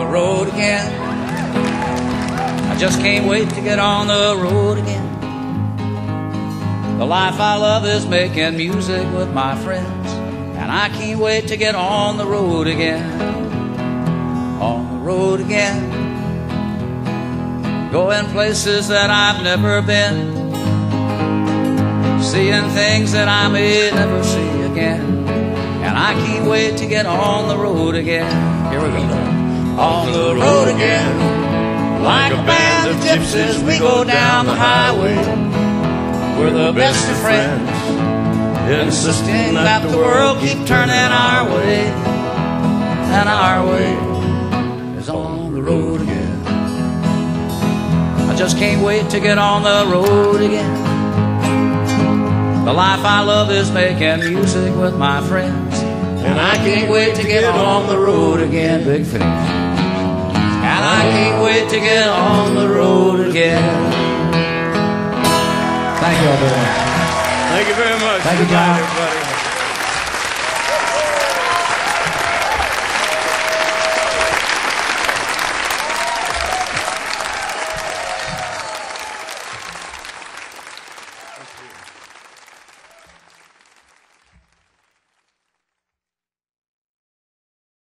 the road again. I just can't wait to get on the road again. The life I love is making music with my friends, and I can't wait to get on the road again. On the road again, going places that I've never been, seeing things that I may never see again, and I can't wait to get on the road again. Here we go. On the road again, like a band of gypsies, we go down the highway. We're the best of friends, insisting that the world keep turning our way, and our way is on the road again. I just can't wait to get on the road again. The life I love is making music with my friends, and I can't wait to get on the road again. Big finish. And I can't wait to get on the road again. Thank you all very much. Thank you very much. Thank you, John. Everybody.